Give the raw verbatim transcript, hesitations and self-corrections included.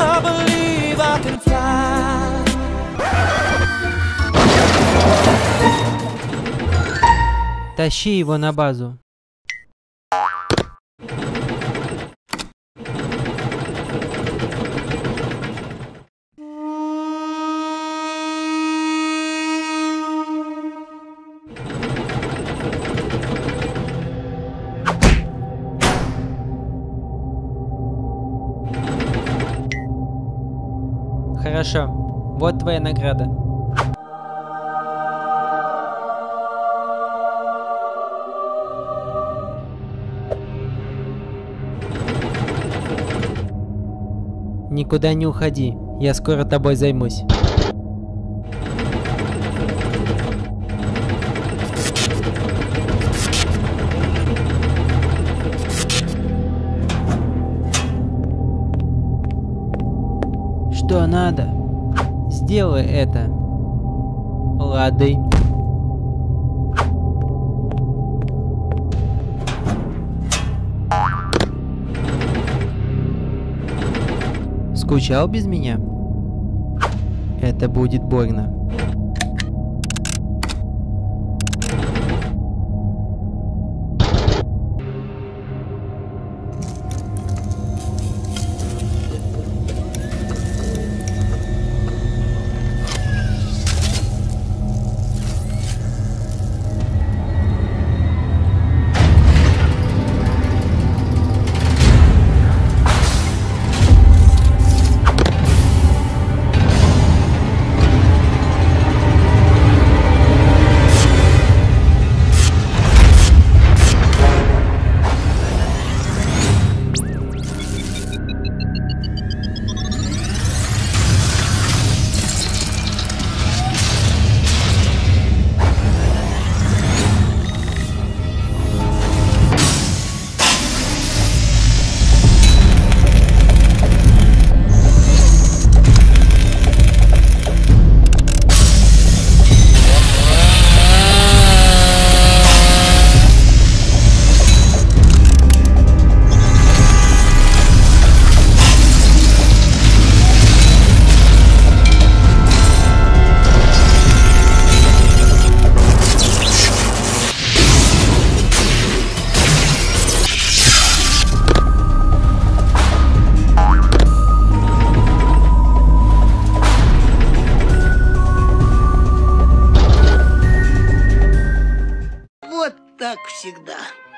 I believe I can fly. Тащи его на базу. Хорошо, вот твоя награда. Никуда не уходи, я скоро тобой займусь. Что надо? Сделай это. Лады. Скучал без меня? Это будет больно. Вот так всегда.